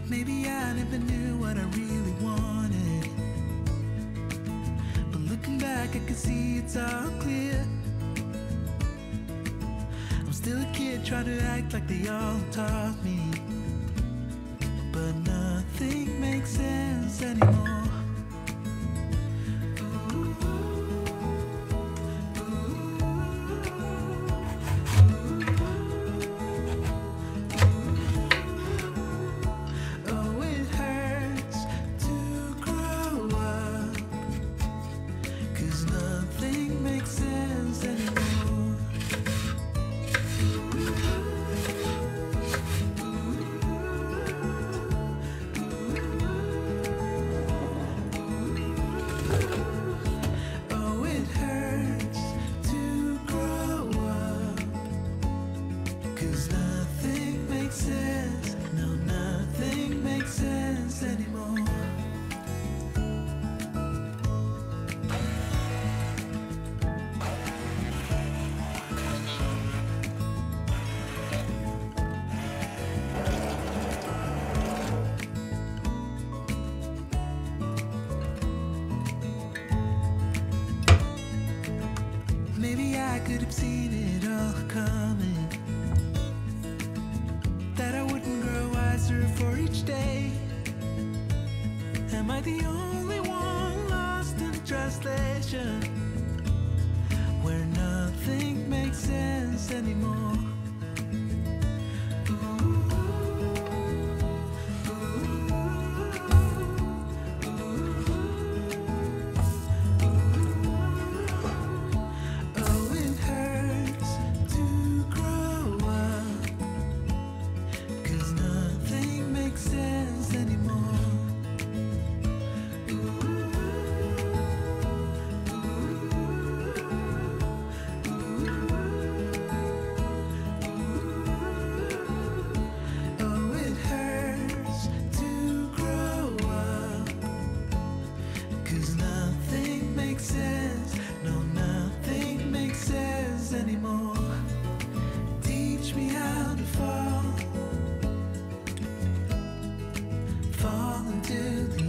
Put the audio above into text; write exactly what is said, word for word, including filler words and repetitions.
Maybe I never knew what I really wanted, but looking back I can see it's all clear. I'm still a kid trying to act like they all taught me, but nothing makes sense anymore. I could have seen it all coming, that I wouldn't grow wiser for each day. Am I the only one lost in translation, where nothing makes sense anymore? Fall into the